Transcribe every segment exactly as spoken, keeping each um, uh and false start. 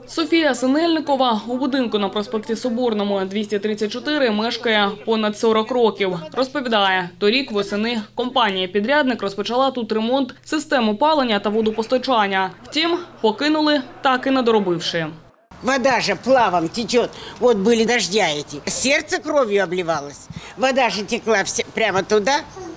Софія Синельникова у будинку на проспекті Соборному, двісті тридцять чотири, мешкає понад сорок років. Розповідає, торік восени компанія-підрядник розпочала тут ремонт систем опалення та водопостачання. Втім, покинули, так і не доробивши. Вода же плавом течет. Вот были дождя эти. Сердце кровью обливалось. Вода же текла прямо туда.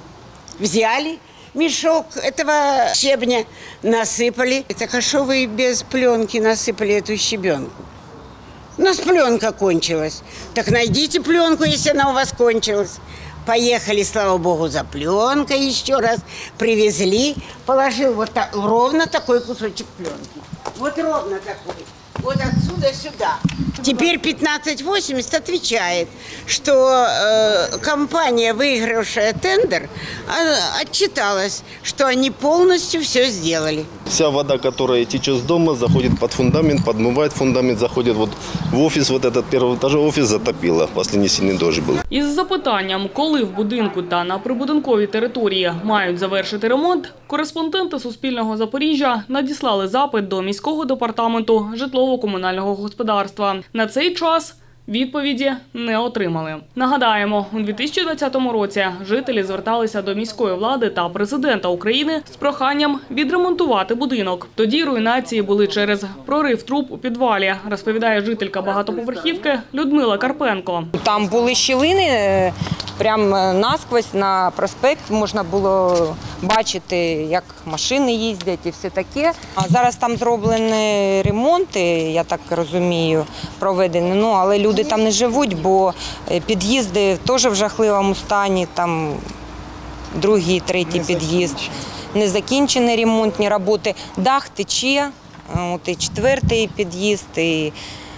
Взяли мешок этого щебня, насыпали. Это хорошо вы без пленки насыпали эту щебенку. У нас пленка кончилась. Так найдите пленку, если она у вас кончилась. Поехали, слава богу, за пленкой еще раз. Привезли. Положил вот так, ровно такой кусочек пленки. Вот ровно такой. Вот отсюда сюда. Теперь пятнадцать восемьдесят отвечает, что э, компания, выигравшая тендер, э, отчиталась, что они полностью все сделали. Вся вода, которая течет с дома, заходит под фундамент, подмывает фундамент, заходит вот в офис, вот этот первый этаж, офис затопило, последний сильный дождь был. Із запитанням, коли в будинку та на прибудинковій території мають завершити ремонт, кореспонденти Суспільного Запоріжжя надіслали запит до міського департаменту житлово-комунального господарства. На цей час відповіді не отримали. Нагадаємо, у дві тисячі двадцятому році жителі зверталися до міської влади та президента України з проханням відремонтувати будинок. Тоді руйнації були через прорив труб у підвалі, розповідає жителька багатоповерхівки Людмила Карпенко. Там були щілини, прямо насквозь на проспект можна було бачити, як машини їздять і все таке. А зараз там зроблені ремонти, я так розумію, проведені, ну, але люди там не живуть, бо під'їзди теж в жахливому стані, там другий, третій під'їзд, не закінчені ремонтні роботи, дах тече, от і четвертий під'їзд, і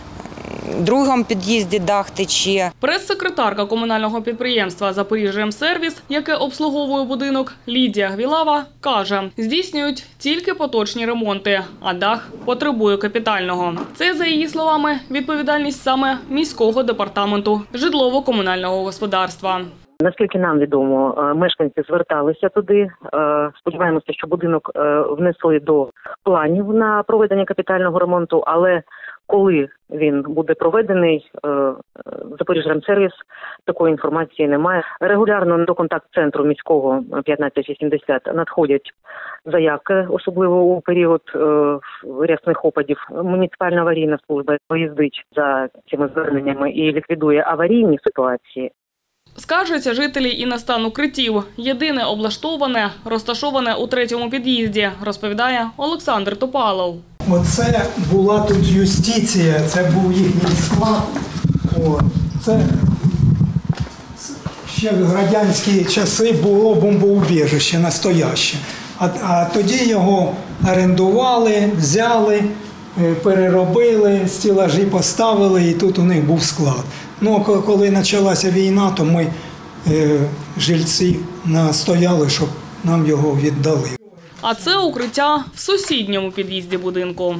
в другому під'їзді дах тече. Прес-секретарка комунального підприємства «Запоріжжямсервіс», яке обслуговує будинок, Лідія Гвілава, каже, здійснюють тільки поточні ремонти, а дах потребує капітального. Це, за її словами, відповідальність саме міського департаменту житлово-комунального господарства. Наскільки нам відомо, мешканці зверталися туди. Сподіваємося, що будинок внесли до планів на проведення капітального ремонту, але коли він буде проведений, «Запоріжжямсервіс» такої інформації немає. Регулярно до контакт-центру міського п'ятнадцять вісімдесят надходять заявки, особливо у період рясних опадів. Муніципальна аварійна служба виїздить за цими зверненнями і ліквідує аварійні ситуації. Скаржаться жителі і на стан укриттів. Єдине облаштоване, розташоване у третьому під'їзді, розповідає Олександр Топалов. Оце була тут юстиція, це був їхній склад. О, це ще в радянські часи було бомбоубіжище настояще. А, а тоді його орендували, взяли, переробили, стелажі поставили, і тут у них був склад. Ну, коли почалася війна, то ми, е, жильці, настояли, щоб нам його віддали. А це укриття в сусідньому під'їзді будинку.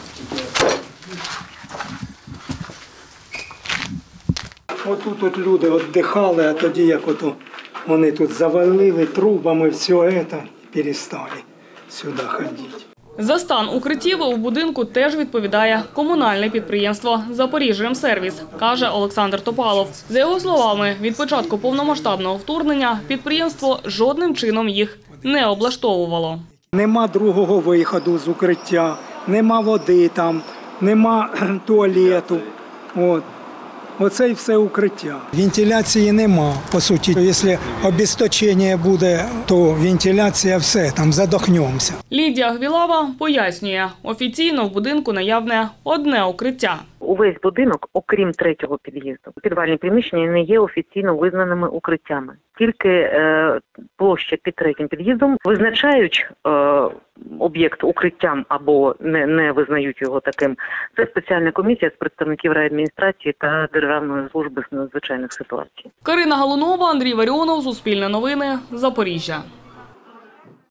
Отут от люди віддихали, а тоді, як ото вони тут завалили трубами, все це, перестали сюди ходити. За стан укриттів у будинку теж відповідає комунальне підприємство «Запоріжжямсервіс», каже Олександр Топалов. За його словами, від початку повномасштабного вторгнення підприємство жодним чином їх не облаштовувало. Нема другого виходу з укриття, нема води там, нема туалету. От. Оце і все укриття. Вентиляції нема, по суті. Якщо обесточення буде, то вентиляція все, там задохнемося. Лідія Гвілава пояснює, офіційно в будинку наявне одне укриття. Увесь будинок, окрім третього під'їзду, підвальні приміщення не є офіційно визнаними укриттями. Тільки е, площа під третім під'їздом визначають е, об'єкт укриттям або не, не визнають його таким. Це спеціальна комісія з представників райадміністрації та Державної служби з надзвичайних ситуацій. Карина Галунова, Андрій Варіонов, Суспільне новини, Запоріжжя.